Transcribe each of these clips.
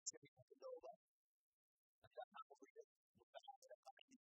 شركة الدولة لا أقضي متعاملة قاعدة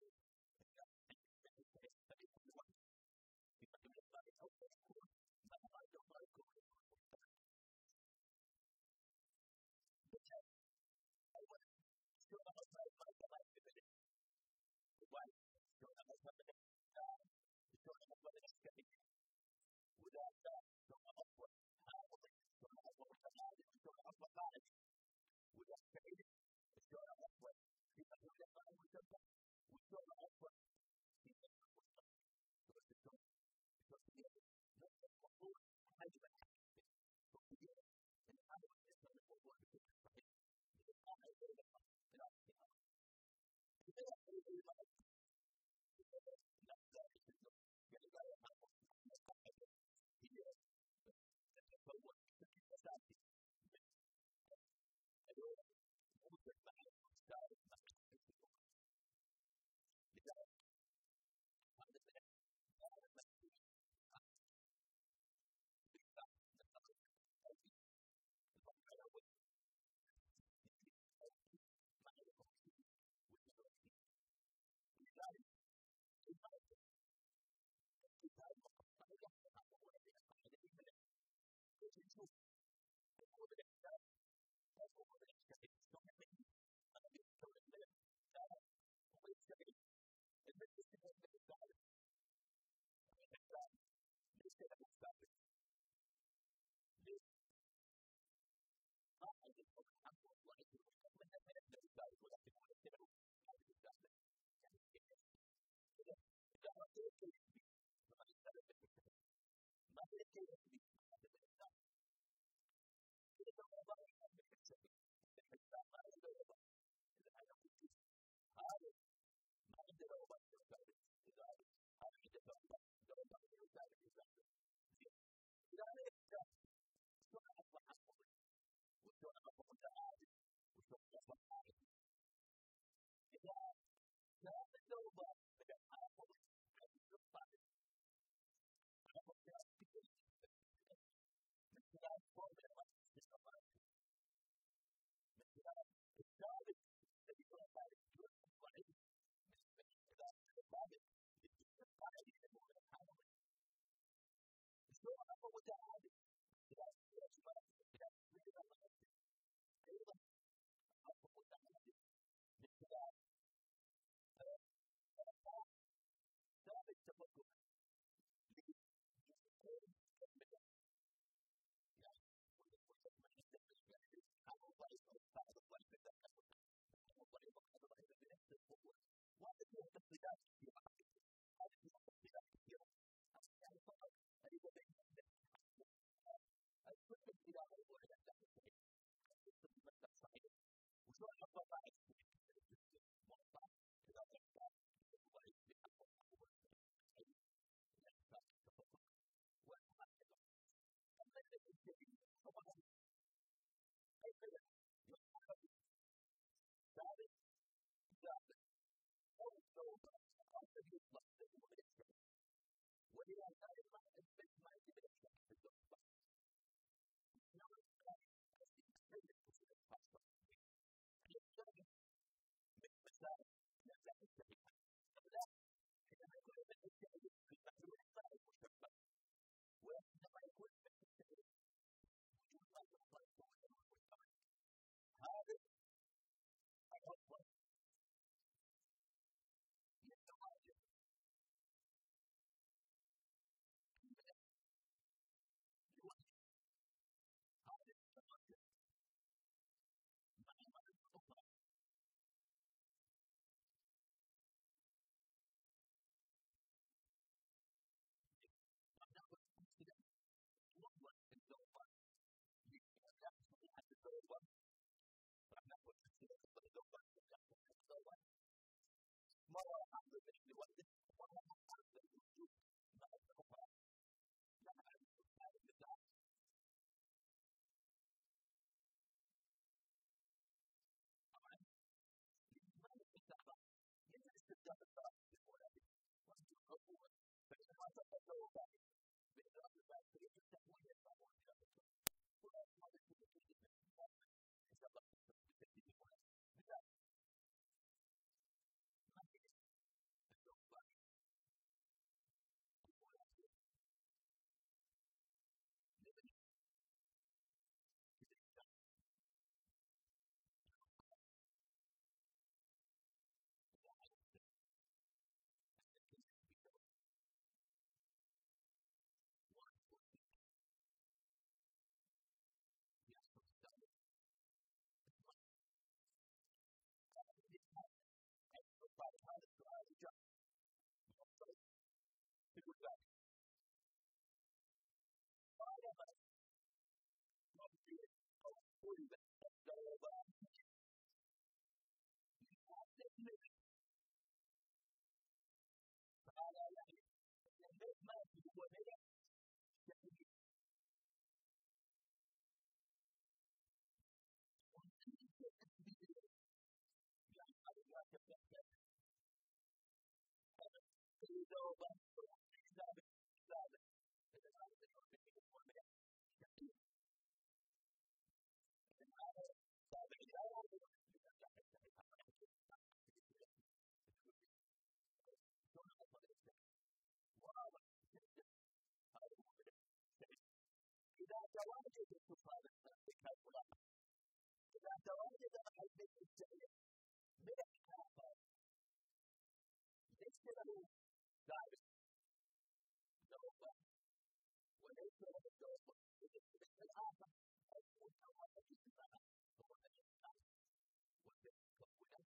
تصادف نفسك هالفلان إذا تواجد أحد الشيء من الآخر ليس له ثابت توبة وليس له توبة بالنسبة للآخر أو توبة الإسلام هو الإسلام وتكونها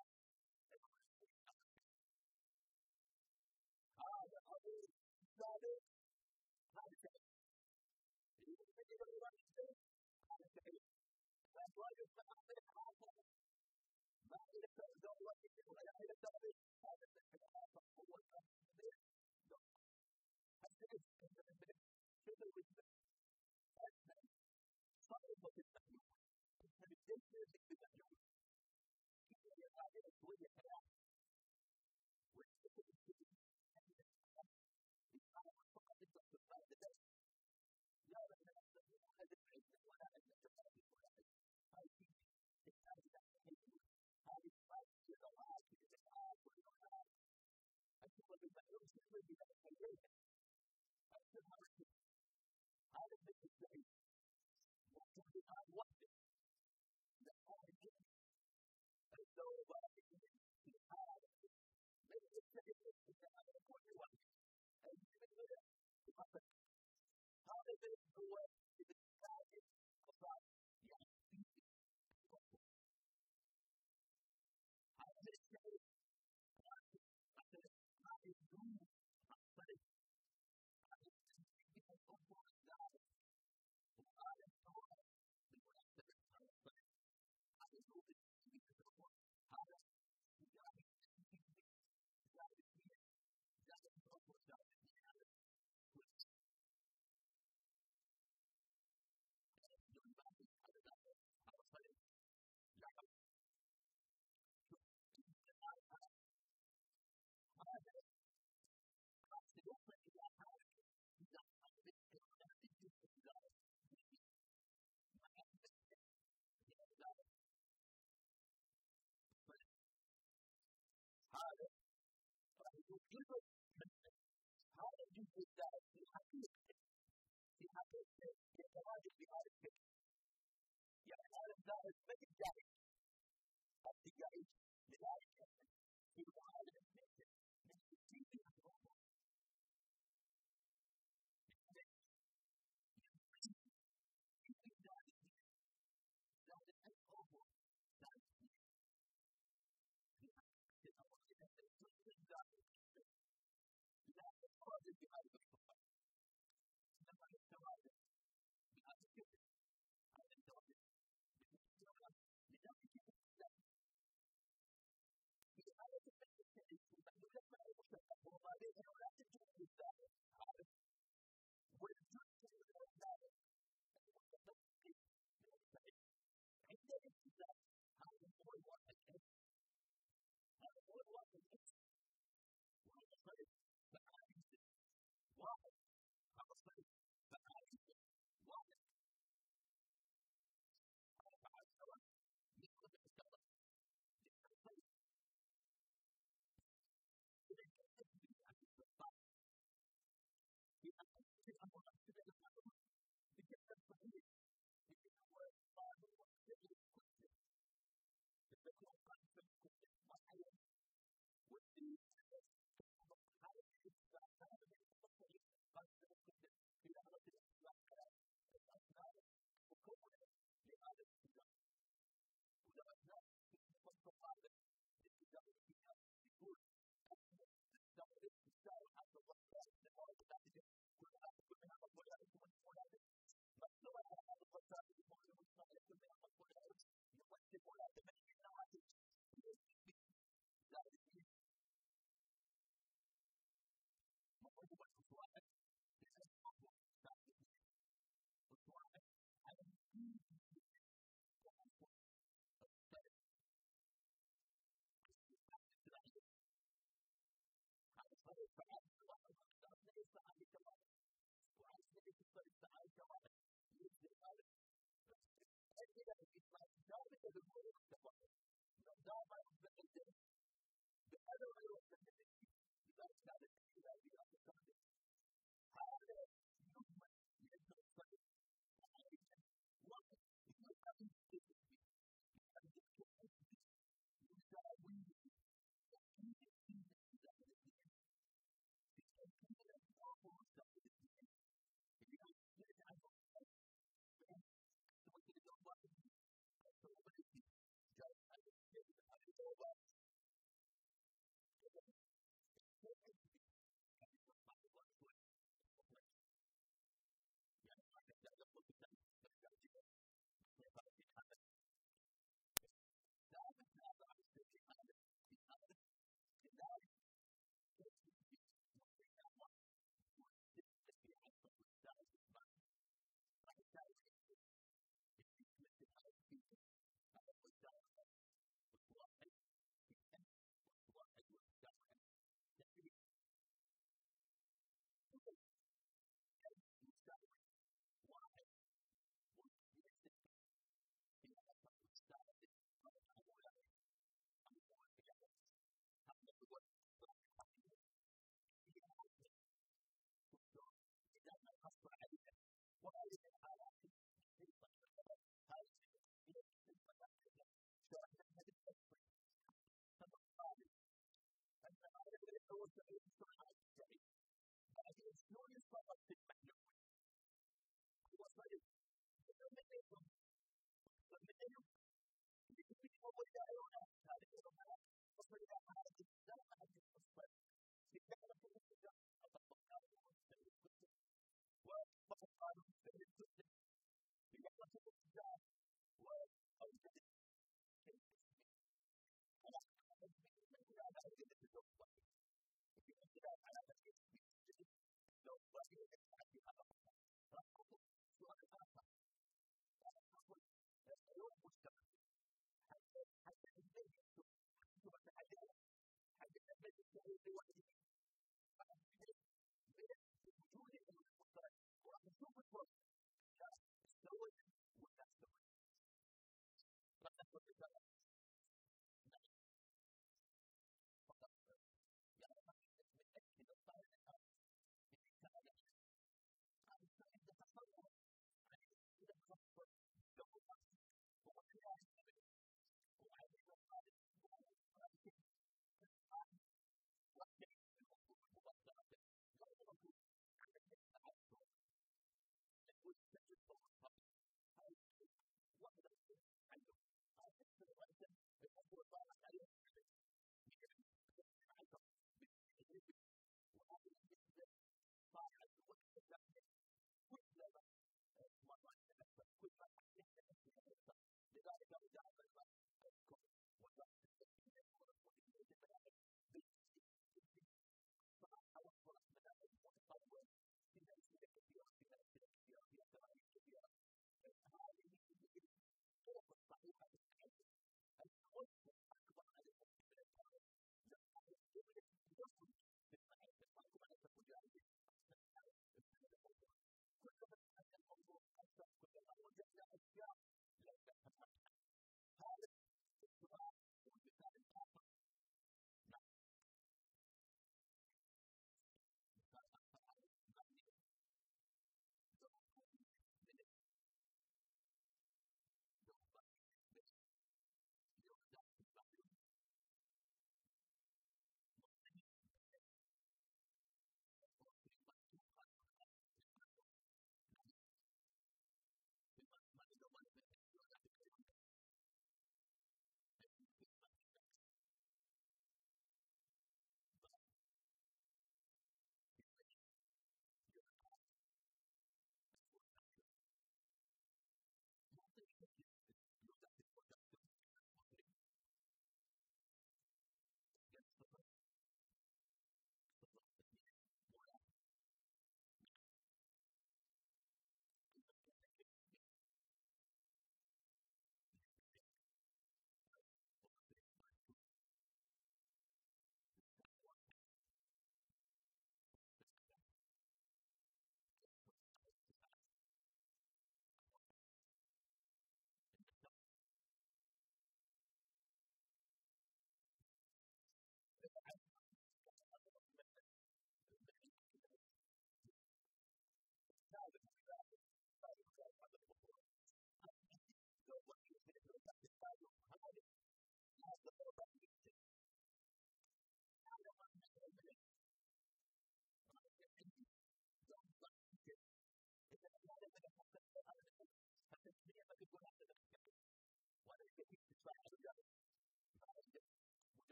هذا أمر ثابت هذا شيء يمكن أن يكون هذا شيء فأزواج السماء الآخر ما إلى زوجته ولا إلى زوجته هذا الشيء الآخر هو الأمر حتى يستمر كذا وكذا حتى صعبة التحليل أنت بتجلس بالتحليل كيف يقابل شوية كلام ويستمر فقط التصرفات لا لا لا هذا العلم ولا أن تفعل ولا هذه تحتاج إلى تحليل هذه تحتاج إلى ضوءات وإسعاف والنوعات أشوف بالمعلوم سلمي بلا تحليل أكثر مرة هذا بالنسبة لي ممكن الآن وحده لأن الدوبة في هذا من يستجد إلى كل واحد أجل من غير فقط هذا هو الكاتب أصاب يعني هذا الشيء هذا الدروب هذا هذا الأمور الزائد وهذا الدور بالمناسبة هذا الدور هذا يعني زائد فيه زائد الأمور زائد فيه هذا كل ينبغي هذا صحيح لا هذا سيوصل إلى حالة إذا أردت أن تجد ذلك مع ذلك هذا راح يكون جزء من هذا الجزء الثالث في حقيقته يتواجد بهذا الشكل يعني هذا الثالث ما يجاري قد يجاري لذلك في معالجة نفسه من تجيب الأمور ذلك الأمور لا تتواجد بهذا الصفة إنما يتواجد بهذا الشكل هذا التواجد لذلك في حالة التكليف المحلولات مع المشتقة وبعدين لا تجد للذات هذا والجزء من الذات المتفق من الفعل عند الابتداء هذا هو الواقع هذا هو الواقع وهذا صرف فعالي واحد هذا صرف فعالي واحد هذا فعال سواء يدخل في السبب للصرف إذا كان تجري عن الصرف في الأمر أكثر الأمر بجد الصحيح لأنه هو الصادر والسر كله تذكر قائد كله معين والذي هذا الإنسان هذا من التصريح قائد كله في لحظة الإطلاق الأسنان مكونة لهذا الاتجاه وإذا أثناء في هذا الاتجاه الاتجاه يقول الدولة الإنسان حتى الوقت لمواجهة ذلك كل هذا كلها مقولات ومقولات مكتوبة على هذا الوقت المؤمن والصالح كلها مقولات يوجه ولا تبني النواتج ذلك مقولة الصالح لأن الموضوع ذلك الصالح على هذا صحيح فعال الواحد مقدار ليس عن الكمال وعن سنة الصرف فعال كمال يجزي هذا أجل الإطلاق ثابت بالأمور والتفاصيل لو دام بالإنسان بهذا غير التنمية لذلك هذا التحليل إلى التنمية هذا يضمن لأن الصرف